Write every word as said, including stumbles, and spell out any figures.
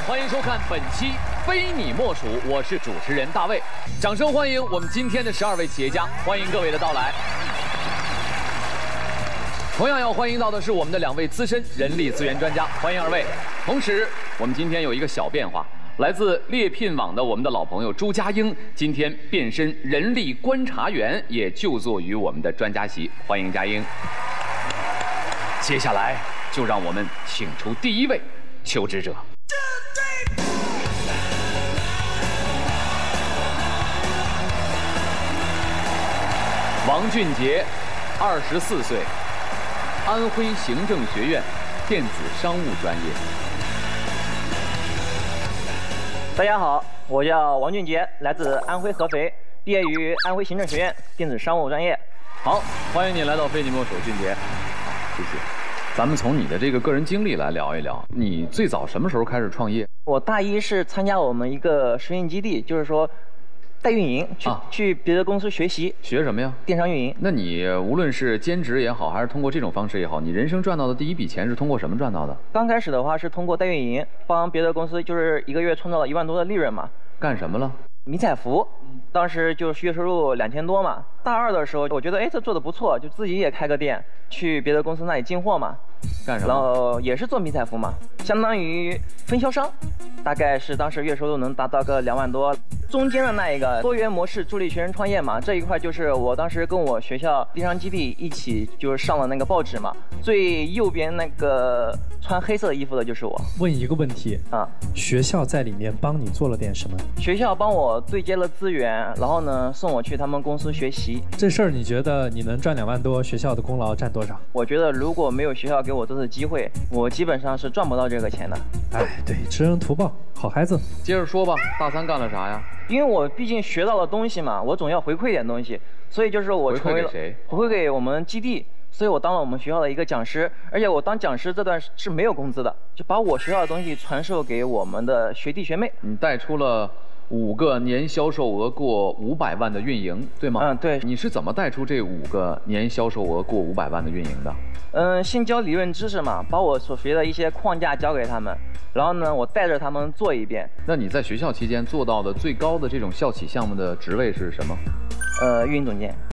欢迎收看本期《非你莫属》，我是主持人大卫。掌声欢迎我们今天的十二位企业家，欢迎各位的到来。同样要欢迎到的是我们的两位资深人力资源专家，欢迎二位。同时，我们今天有一个小变化，来自猎聘网的我们的老朋友朱佳英，今天变身人力观察员，也就坐于我们的专家席，欢迎佳英。接下来就让我们请出第一位求职者。王俊杰，二十四岁，安徽行政学院电子商务专业。 大家好，我叫王俊杰，来自安徽合肥，毕业于安徽行政学院电子商务专业。 好，欢迎你来到非你莫属，俊杰，谢谢。咱们从你的这个个人经历来聊一聊，你最早什么时候开始创业？ 我大一是参加我们一个实验基地，就是说代运营，去、啊、去别的公司学习。 学什么呀？ 电商运营。 那你无论是兼职也好，还是通过这种方式也好，你人生赚到的第一笔钱是通过什么赚到的？ 刚开始的话是通过代运营，帮别的公司就是一个月创造了一万多的利润嘛。 干什么了？ 迷彩服，当时就是月收入两千多嘛。大二的时候，我觉得哎这做的不错，就自己也开个店，去别的公司那里进货嘛。 干什么？ 然后也是做迷彩服嘛，相当于分销商，大概是当时月收入能达到个两万多。中间的那一个多元模式助力学生创业嘛，这一块就是我当时跟我学校电商基地一起就是上了那个报纸嘛，最右边那个穿黑色衣服的就是我。 问一个问题啊，学校在里面帮你做了点什么？ 学校帮我对接了资源，然后呢送我去他们公司学习。 这事儿你觉得你能赚两万多，学校的功劳占多少？ 我觉得如果没有学校给我这次机会，我基本上是赚不到这个钱的。 哎，对，知恩图报，好孩子。 接着说吧，大三干了啥呀？ 因为我毕竟学到了东西嘛，我总要回馈点东西，所以就是我成为了回馈给谁？ 回馈给我们基地，所以我当了我们学校的一个讲师，而且我当讲师这段是没有工资的，就把我学校的东西传授给我们的学弟学妹。 你带出了五个年销售额过五百万的运营，对吗？ 嗯，对。 你是怎么带出这五个年销售额过五百万的运营的？ 嗯，先教理论知识嘛，把我所学的一些框架教给他们，然后呢，我带着他们做一遍。 那你在学校期间做到的最高的这种校企项目的职位是什么？ 呃，运营总监。